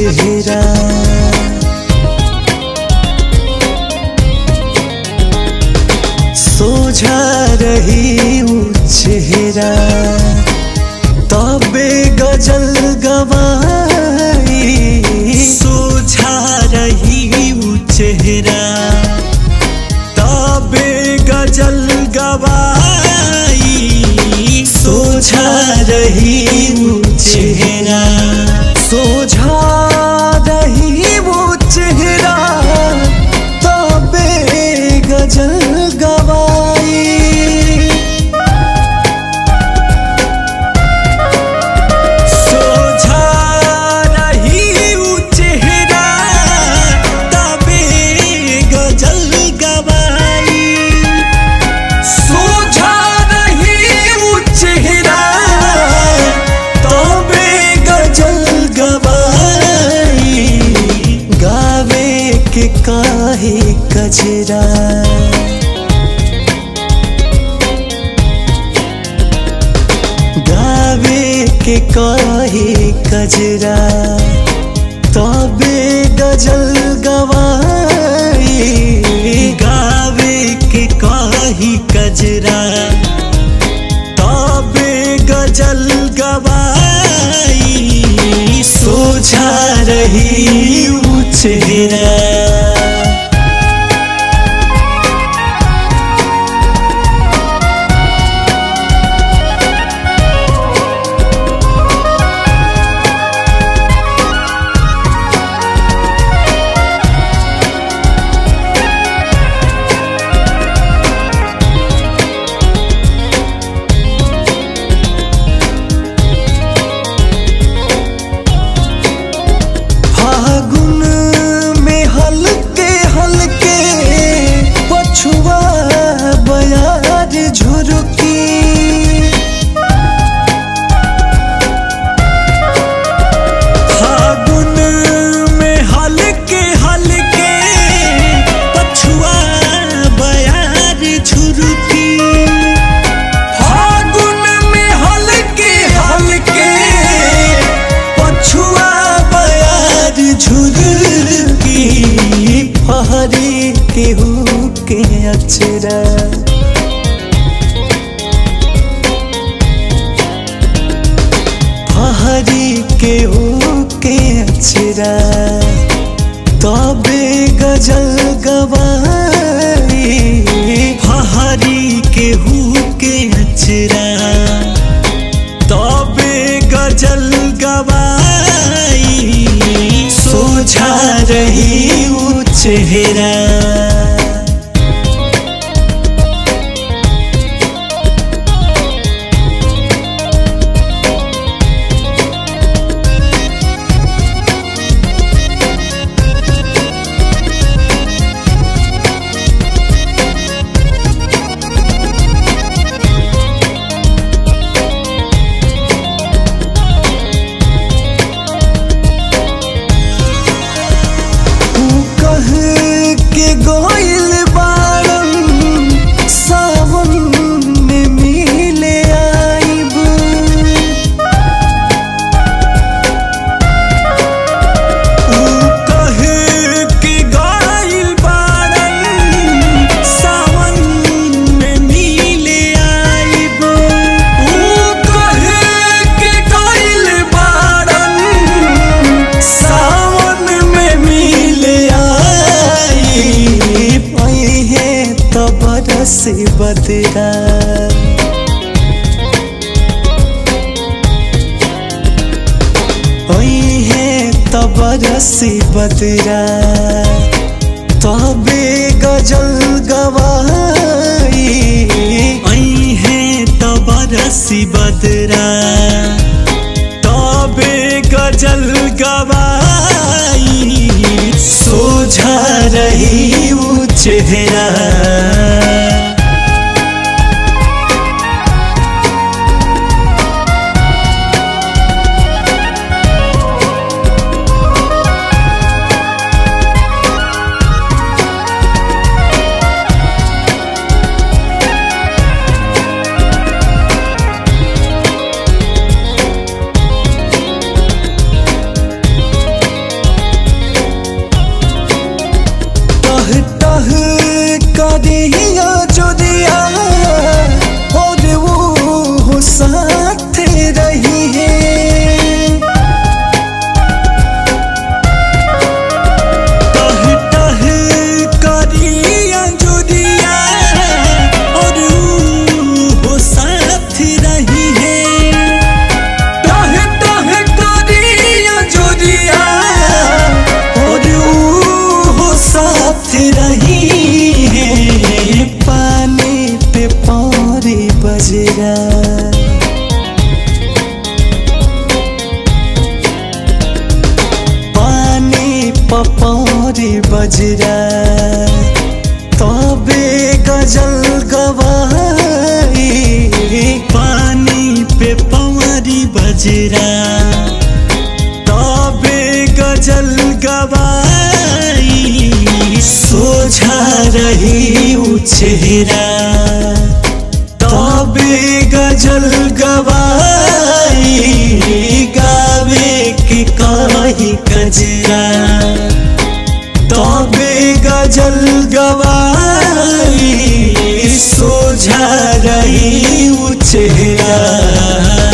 चेहरा। सोझा रही वो चेहरा तबे गजल गवाई। सोझा रही वो चेहरा तबे गजल गवाई। सोझा रही वो चेहरा, सोझा रही वो चेहरा तबे गजल गवाई। सोझा रही वो चेहरा तबे गजल गवाई। सोझा रही वो चेहरा तबे गजल गवाई। गावे के काहे कजरा, गावे के काहे कजरा तबे गजल गवाई। गावे के काहे कजरा तबे गजल गवाई। सोझा रही वो चेहरा। केहू के अचरा, फहरी केहू के अचरा तबे गजल गवाई। फहरी केहू के अचरा तबे गजल गवाई। सोझा रही वो चेहरा। गोइल बारन सावन में मिले आइब। कहे के गोइल बारन सावन में मिले आइब। कहे के गोइल बारन सावन में मिले से बदरा। से बदरा तबे गजल गवाई। तबरसी बदरा तबे गजल गवाई। सोझा रही वो चेहरा। बजरा तबे गजल गवाई पानी पे पवारी बजरा तबे गजल गवाई सोझा रही उ चेहरा तबे गजल गवाई गावे के कही कजरा तबे गजल गवाई सोझा रही उ चेहरा।